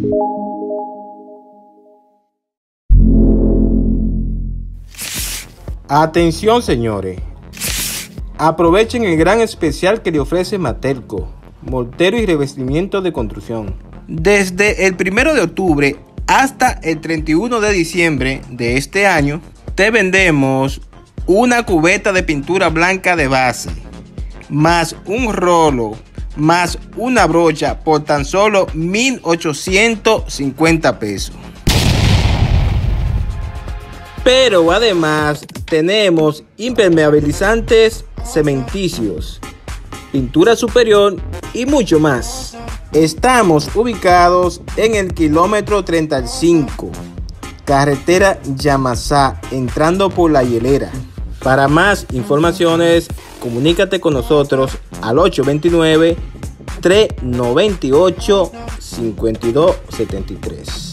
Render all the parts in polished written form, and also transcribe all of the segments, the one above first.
Atención, señores. Aprovechen el gran especial que le ofrece Materco, mortero y revestimiento de construcción. Desde el 1 de octubre hasta el 31 de diciembre de este año, te vendemos una cubeta de pintura blanca de base, más un rolo, más una brocha por tan solo 1,850 pesos. Pero además tenemos impermeabilizantes cementicios, pintura superior y mucho más. Estamos ubicados en el kilómetro 35, carretera Yamasá, entrando por La Hielera. Para más informaciones, comunícate con nosotros al 829-398-5273.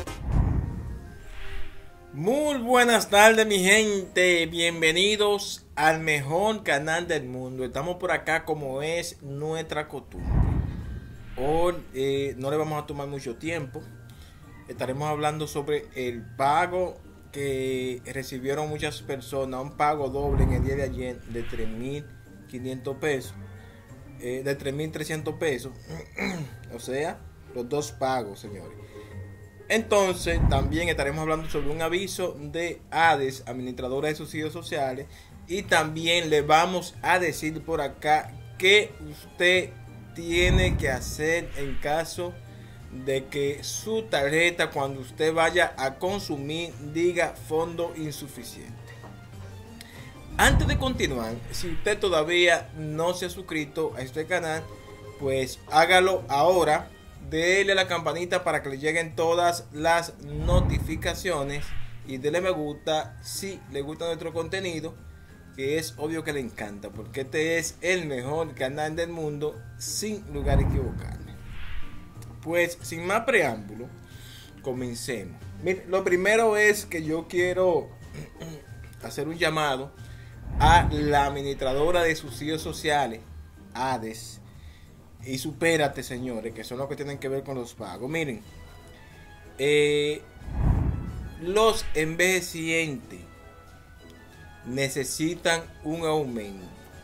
Muy buenas tardes, mi gente. Bienvenidos al mejor canal del mundo. Estamos por acá como es nuestra costumbre. Hoy no le vamos a tomar mucho tiempo. Estaremos hablando sobre el pago que recibieron muchas personas. Un pago doble en el día de ayer de 3,500 pesos. De 3,300 pesos. O sea, los dos pagos, señores. Entonces, también estaremos hablando sobre un aviso de ADES, administradora de subsidios sociales, y también le vamos a decir por acá qué usted tiene que hacer en caso de que su tarjeta, cuando usted vaya a consumir, diga fondo insuficiente. Antes de continuar, si usted todavía no se ha suscrito a este canal, pues hágalo ahora. Dele a la campanita para que le lleguen todas las notificaciones y dele me gusta si le gusta nuestro contenido, que es obvio que le encanta, porque este es el mejor canal del mundo, sin lugar a equivocarme. Pues sin más preámbulo, comencemos. Mire, lo primero es que yo quiero hacer un llamado a la administradora de subsidios sociales, ADES. Y supérate, señores, que son los que tienen que ver con los pagos. Miren, los envejecientes necesitan un aumento.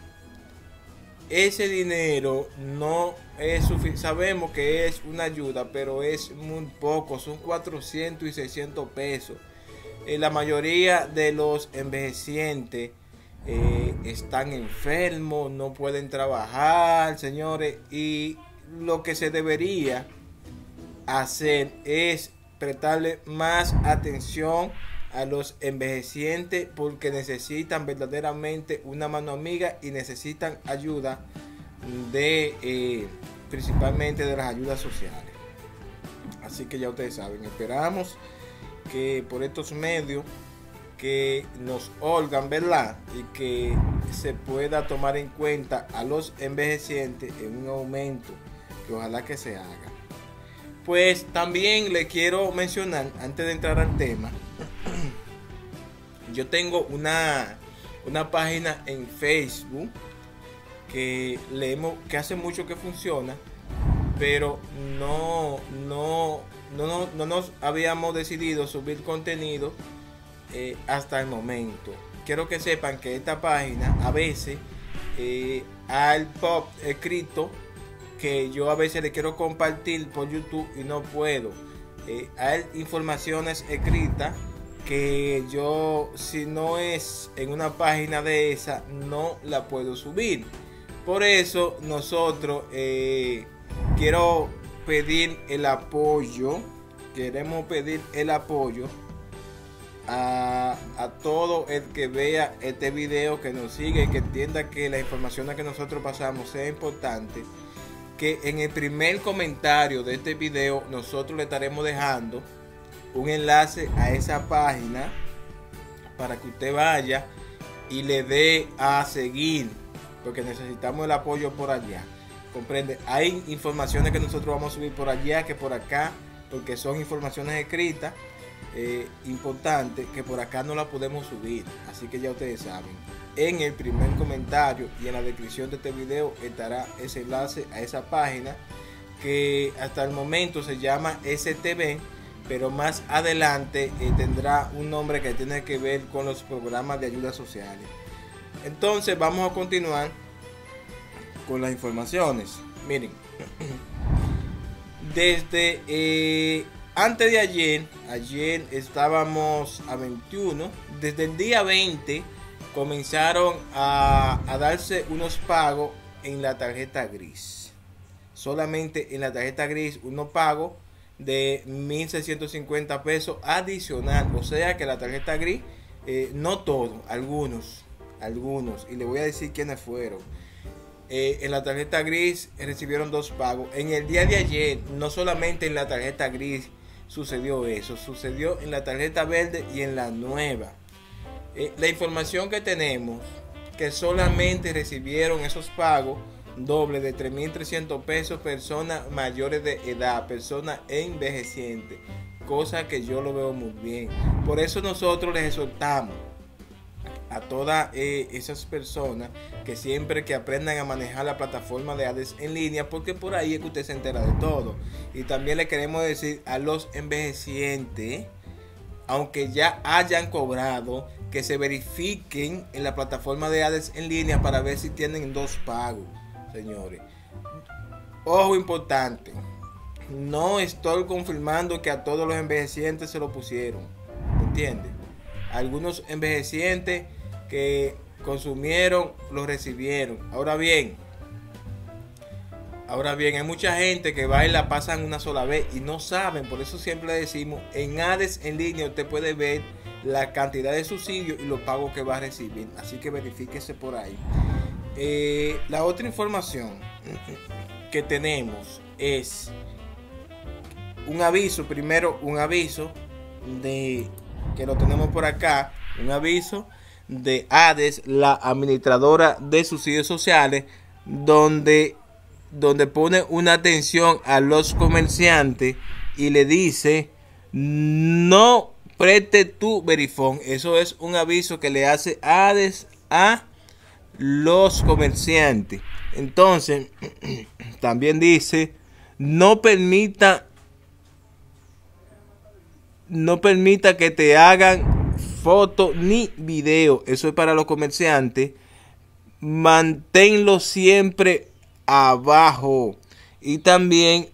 Ese dinero no es suficiente. Sabemos que es una ayuda, pero es muy poco. Son 400 y 600 pesos. La mayoría de los envejecientes están enfermos, no pueden trabajar, señores, y lo que se debería hacer es prestarle más atención a los envejecientes, porque necesitan verdaderamente una mano amiga y necesitan ayuda de principalmente de las ayudas sociales. Así que ya ustedes saben, esperamos que por estos medios que nos oigan, ¿verdad? Y que se pueda tomar en cuenta a los envejecientes en un aumento que ojalá que se haga. Pues también le quiero mencionar, antes de entrar al tema, yo tengo una página en Facebook que hace mucho que funciona, pero no nos habíamos decidido subir contenido hasta el momento. Quiero que sepan que esta página a veces al pop escrito que yo a veces le quiero compartir por YouTube y no puedo. Hay informaciones escritas que yo, si no es en una página de esa, no la puedo subir. Por eso nosotros queremos pedir el apoyo a todo el que vea este video, que nos sigue y que entienda que la información que nosotros pasamos es importante, que en el primer comentario de este video nosotros le estaremos dejando un enlace a esa página para que usted vaya y le dé a seguir, porque necesitamos el apoyo por allá. Comprende, hay informaciones que nosotros vamos a subir por allá que por acá, porque son informaciones escritas importante, que por acá no la podemos subir. Así que ya ustedes saben, en el primer comentario y en la descripción de este video estará ese enlace a esa página que hasta el momento se llama STV, pero más adelante tendrá un nombre que tiene que ver con los programas de ayuda sociales. Entonces vamos a continuar con las informaciones. Miren, desde antes de ayer estábamos a 21, desde el día 20 comenzaron a darse unos pagos en la tarjeta gris. Solamente en la tarjeta gris unos pagos de 1.650 pesos adicional. O sea que la tarjeta gris, no todos, algunos, y le voy a decir quiénes fueron. En la tarjeta gris recibieron 2 pagos. En el día de ayer, no solamente en la tarjeta gris sucedió eso, sucedió en la tarjeta verde y en la nueva. La información que tenemos, que solamente recibieron esos pagos doble de 3.300 pesos personas mayores de edad, personas envejecientes, cosa que yo lo veo muy bien. Por eso nosotros les exhortamos a todas esas personas que siempre que aprendan a manejar la plataforma de ADES en línea, porque por ahí es que usted se entera de todo. Y también le queremos decir a los envejecientes, aunque ya hayan cobrado, que se verifiquen en la plataforma de ADES en línea para ver si tienen 2 pagos, señores. Ojo importante, no estoy confirmando que a todos los envejecientes se lo pusieron, ¿entiendes? Algunos envejecientes que consumieron lo recibieron. Ahora bien, hay mucha gente que va y la pasan una sola vez y no saben. Por eso siempre le decimos, en ADES en línea usted puede ver la cantidad de subsidios y los pagos que va a recibir. Así que verifíquese por ahí. La otra información que tenemos es un aviso. Primero, un aviso de que lo tenemos por acá. Un aviso de ADES, la administradora de subsidios sociales, donde pone una atención a los comerciantes y le dice: no preste tu verifón. Eso es un aviso que le hace ADES a los comerciantes. Entonces también dice: no permita que te hagan foto ni video. Eso es para los comerciantes. Manténlo siempre abajo. Y también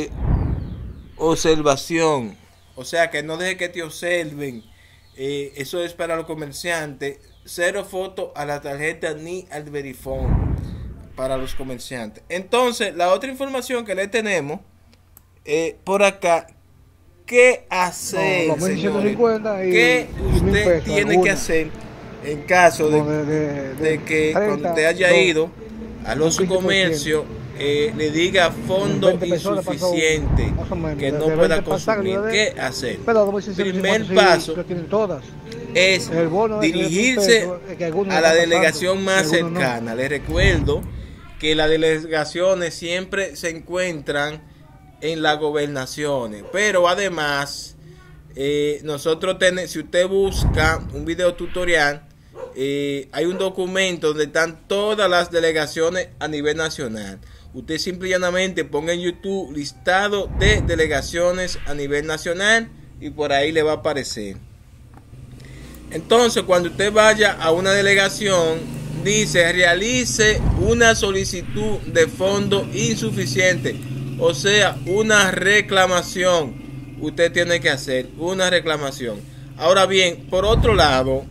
observación, o sea que no deje que te observen. Eso es para los comerciantes. 0 fotos a la tarjeta ni al verifón para los comerciantes. Entonces, la otra información que le tenemos por acá: ¿qué hacer, señores? ¿Qué usted tiene que hacer en caso de que cuando usted haya ido a los comercios le diga fondo insuficiente, que no pueda consumir? ¿Qué hacer? Primer paso es dirigirse a la delegación más cercana. Les recuerdo que las delegaciones siempre se encuentran en las gobernaciones, pero además nosotros tenemos, si usted busca un video tutorial, hay un documento donde están todas las delegaciones a nivel nacional. Usted simple y llanamente ponga en YouTube listado de delegaciones a nivel nacional y por ahí le va a aparecer. Entonces, cuando usted vaya a una delegación, dice: realice una solicitud de fondo insuficiente, o sea, una reclamación. Usted tiene que hacer una reclamación. Ahora bien, por otro lado,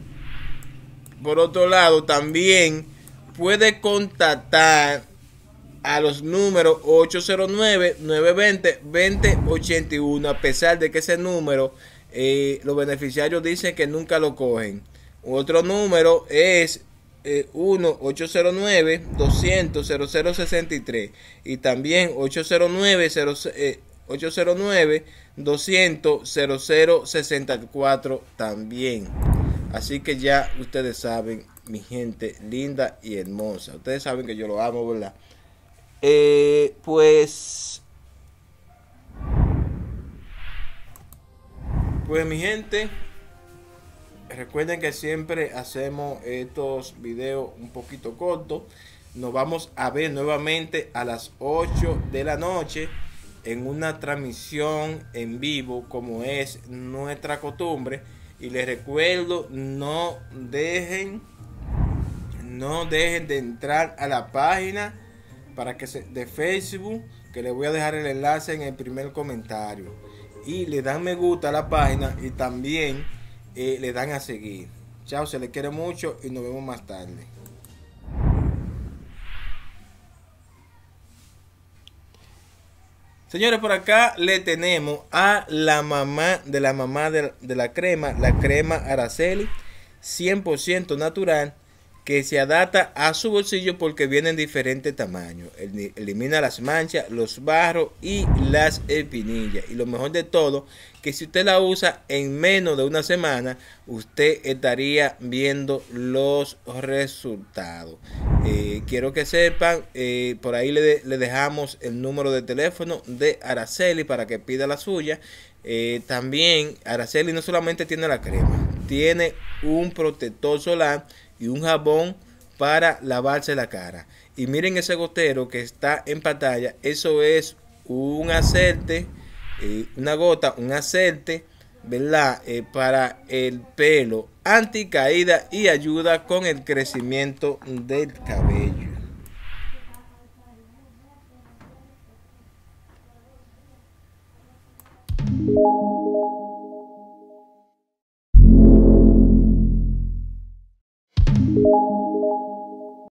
también puede contactar a los números 809-920-2081, a pesar de que ese número los beneficiarios dicen que nunca lo cogen. Otro número es 1-809-200-0063 y también 809-200-0064 también. Así que ya ustedes saben, mi gente linda y hermosa. Ustedes saben que yo lo amo, ¿verdad? Pues mi gente, recuerden que siempre hacemos estos videos un poquito cortos. Nos vamos a ver nuevamente a las 8 de la noche en una transmisión en vivo como es nuestra costumbre. Y les recuerdo, no dejen de entrar a la página de Facebook, que les voy a dejar el enlace en el primer comentario, y le dan me gusta a la página y también le dan a seguir. Chao, se les quiere mucho y nos vemos más tarde. Señores, por acá le tenemos a la mamá de la crema, la crema Araceli 100% natural, que se adapta a su bolsillo porque viene en diferentes tamaños. Elimina las manchas, los barros y las espinillas. Y lo mejor de todo, que si usted la usa en menos de una semana, usted estaría viendo los resultados. Quiero que sepan, por ahí le dejamos el número de teléfono de Araceli para que pida la suya. También Araceli no solamente tiene la crema, tiene un protector solar y un jabón para lavarse la cara. Y miren ese gotero que está en pantalla, eso es un aceite, una gota, un aceite, ¿verdad? Para el pelo, anticaída y ayuda con el crecimiento del cabello.